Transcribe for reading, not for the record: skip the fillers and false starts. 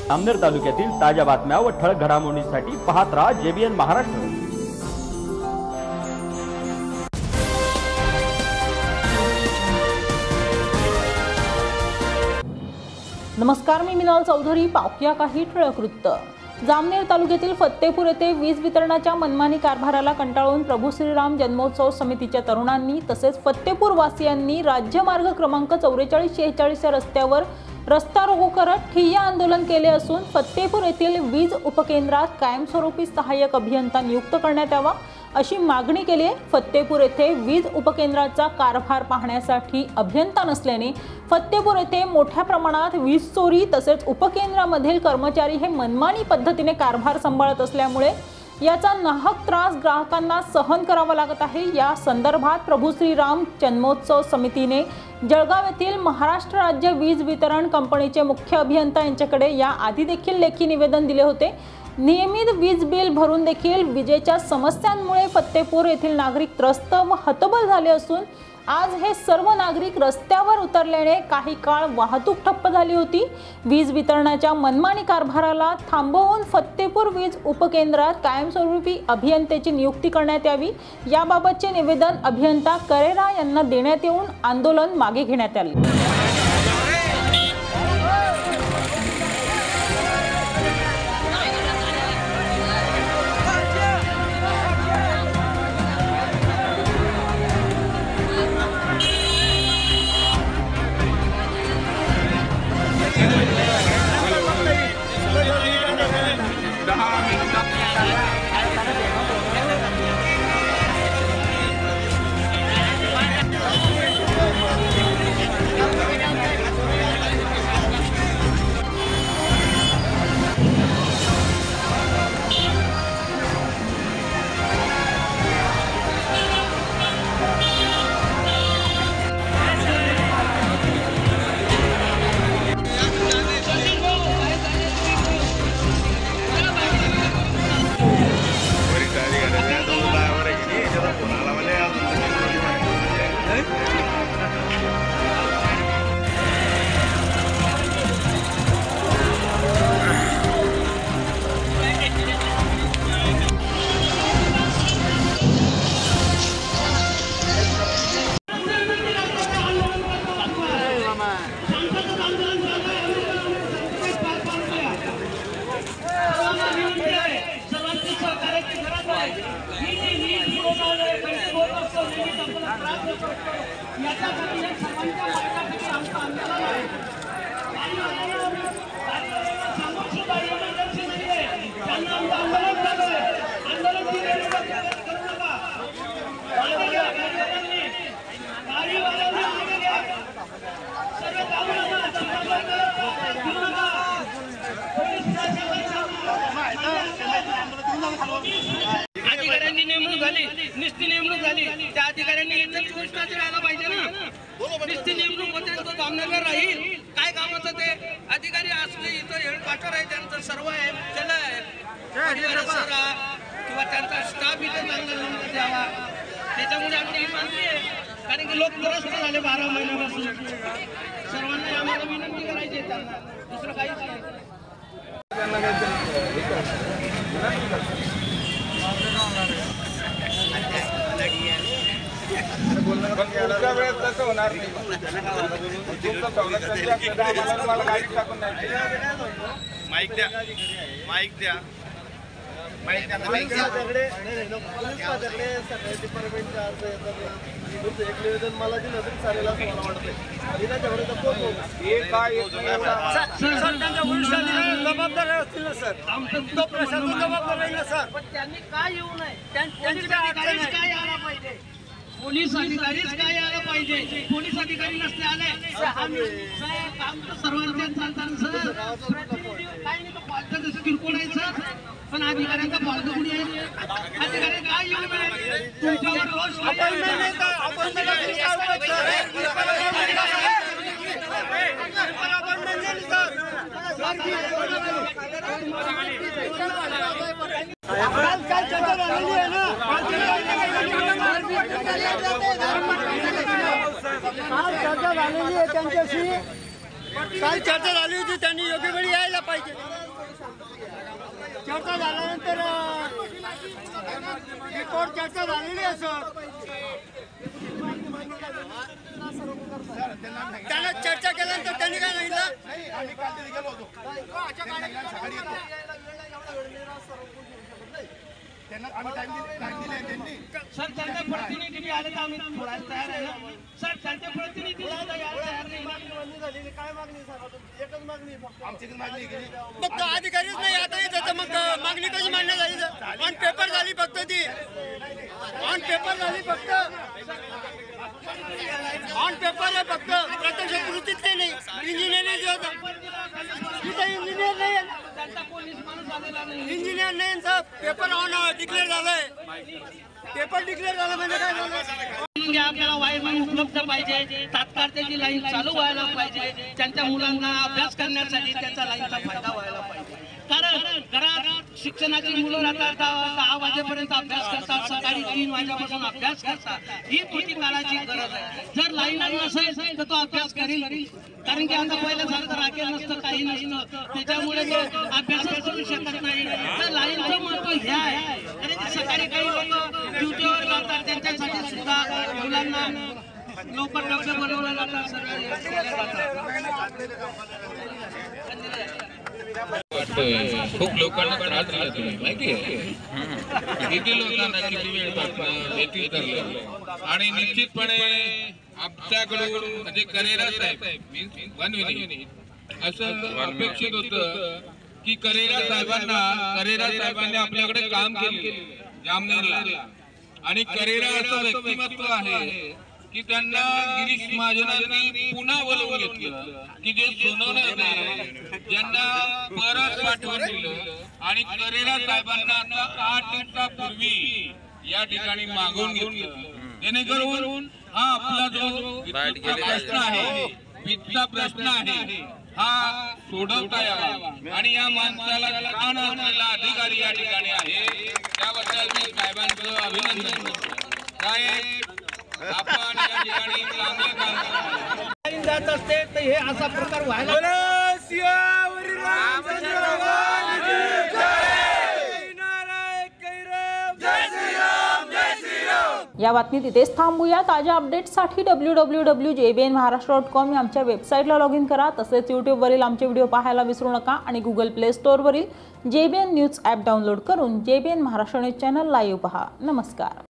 जामनेर तालुक्यातील ताज्या बातम्या व ठळक घडामोडींसाठी पाहत राहा JBN महाराष्ट्र। नमस्कार, मी मिनाल चौधरी। पाहूया काही ठळक वृत्त। जामनेर तालुक्यातील फत्तेपूर येथे वीज वितरणाच्या मनमानी कारभाराला कंटाळून प्रभू श्रीराम जन्मोत्सव समितीच्या तरुणांनी तसेच फत्तेपूर वासियांनी राज्यमार्ग क्रमांक 4446 या रस्त्यावर रस्ता रोको करत ठिय्या आंदोलन केले असून फत्तेपूर येथील वीज उपकेंद्रात कायमस्वरूपी सहाय्यक अभियंता नियुक्त करण्यात यावा अशी मागणी केली आहे। फत्तेपूर येथे वीज उपकेंद्राचा कारभार पाहण्यासाठी अभियंता नसल्याने फत्तेपूर येथे मोठ्या प्रमाणात वीज चोरी तसेच उपकेंद्रामधील कर्मचारी हे मनमानी पद्धतीने कारभार सांभाळत असल्यामुळे याचा नाहक त्रास ग्राहकांना सहन करावा लागत आहे। या संदर्भात प्रभू श्रीराम जन्मोत्सव समितीने जळगाव येथील महाराष्ट्र राज्य वीज वितरण कंपनीचे मुख्य अभियंता यांच्याकडे या आधी देखील लेखी निवेदन दिले होते। नियमित वीज बिल भरून देखील विजेच्या समस्यांमुळे फत्तेपूर येथील नागरिक त्रस्त व हतबल झाले असून आज हे सर्व नागरिक रस्त्यावर उतरल्याने काही काळ वाहतूक ठप्प झाली होती। वीज वितरणाच्या मनमानी कारभाराला थांबवून फत्तेपूर वीज उपकेंद्रात कायमस्वरूपी अभियंत्याची नियुक्ती करण्यात यावी याबाबतचे निवेदन अभियंता करेरा यांना देण्यात येऊन आंदोलन मागे घेण्यात आले। अधिकाऱ्यांनी नेमणूक झाली, निस्ती नेमणूक झाली, त्या अधिकाऱ्यांनी इथं 24 तास राहायला पाहिजे ना। निस्ती नेमणूक होते तो जामनगर राहील, काय कामाचं ते अधिकारी असले इथं हेडक्वार्टर आहे त्यांचं सर्व आहे त्याला किंवा त्यांचा स्टाफ इथे चांगला नेमून द्यावा। त्याच्यामुळे आमची ही मागणी आहे, कारण की लोक त्रस्त झाले 12 महिन्यापासून। सर्वांना आम्हाला विनंती करायची आहे त्यांना, दुसरं काहीच नाही। होणार नाही माईक द्या, माईक द्या, माईक द्या। एक निवेदन मला दिलं तरी चालेल असं मला वाटतंय। जबाबदार असतील ना सर, तो प्रशासन जबाबदार राहील ना सर, पण त्यांनी काय येऊ नये, त्यांची काय आला पाहिजे, पोलीस अधिकारीच काय आला पाहिजे। पोलीस अधिकारी नसले आले काम तर सर्वांचे चालतात सर, काही नाही तर पालक जसं किरकोळ आहे सर, पण अधिकाऱ्यांचा पालक कुणी आहे, अधिकारी काय येऊ नये, तुमच्यावर रोज अपॉइंटमेंट नाही तर अपॉइंटमेंट काल चर्चा झाली होती, त्यांनी योग्य वेळी यायला पाहिजे. चर्चा झाल्यानंतर रिपोर्ट चर्चा झालेली आहे सर. त्यांना चर्चा केल्यानंतर त्यांनी काय सांगितलं? सर त्यांचे प्रतिनिधी आले तर आम्ही बोलायला तयार आहे ना. सर त्यांचे प्रतिनिधी सुद्धा यायला तयार नाही. काय मागणी सर? एकच मागणी फक्त अधिकारीच नाही आता येत, तर मग मागणी कशी मान्य झाली? ऑन पेपर झाली फक्त ती. ऑन पेपर झाली फक्त. ऑन पेपर आहे फक्त, प्रत्यक्ष कृतीत नाही. इंजिनियर होतं तिथे, इंजिनियर नाही, त्यांचा पोलीस माणूस आलेला नाही. इंजिनियर नाही साहेब. पेपर ऑन डिक्लेअर झालंय. पेपर डिक्लेअर झालं म्हणजे काय झालं? आपल्याला वायरमॅन उपलब्ध पाहिजे, तात्काळ त्याची लाईन चालू व्हायला पाहिजे. त्यांच्या मुलांना अभ्यास करण्यासाठी त्याचा लाईनचा फायदा व्हायला पाहिजे. कारण घरात शिक्षणाची मुलं राहतात, 10 वाजेपर्यंत अभ्यास करतात, सकाळी 3 वाजेपासून अभ्यास करतात. ही कृती काळाची गरज आहे. जर लाईन नसेल तर तो अभ्यास करेल, कारण की आता पहिल्यासारखं राखेल नसतं, काही नसतं, त्याच्यामुळे तो अभ्यासच करू शकत नाही. तर लाईनचं महत्व हे आहे. आणि सकाळी काही लोक ड्युटीवर जातात, त्यांच्यासाठी सुद्धा मुलांना लवकर डबे बनवले जातात, सगळे केले जातात. खूप लोकांना त्रास झाला तुम्ही माहिती आहे. किती लोकांना किती वेळ येतील धरलं. आणि निश्चितपणे आमच्याकडून म्हणजे करेरा साहेब बनविनी असं अपेक्षित होतं की करेरा साहेबांनी आपल्याकडे काम केले जामनेरला. आणि करेरा असं व्यक्तिमत्व आहे की त्यांना गिरीश महाजनांनी पुन्हा बोलवून घेतलं की जे सोनवणे ज्यांना परत पाठवून दिलं. आणि करेरा साहेबांना आता 8 दिवसापूर्वी या ठिकाणी मागवून घेतलं, जेणेकरून हा आपला जो प्रश्न आहे, वीजचा प्रश्न आहे, हा सोडवता यावा. आणि या माणसाला कान असलेला अधिकारी या ठिकाणी आहे, त्याबद्दल मी साहेबांचं अभिनंदन करतो. साहेब, आपण या ठिकाणी चांगलं काम करतो. जात असते तर हे असा प्रकार व्हायला. या बातमीत इथेच थांबूया. ताज्या अपडेट्ससाठी www.jbnmaharashtra.com या आमच्या वेबसाईटला लॉग इन करा. तसेच यूट्यूबवरील आमचे व्हिडिओ पाहायला विसरू नका. आणि गुगल प्ले स्टोअरवरील JBN न्यूज ॲप डाउनलोड करून JBN Maharashtra news channel live पहा. नमस्कार.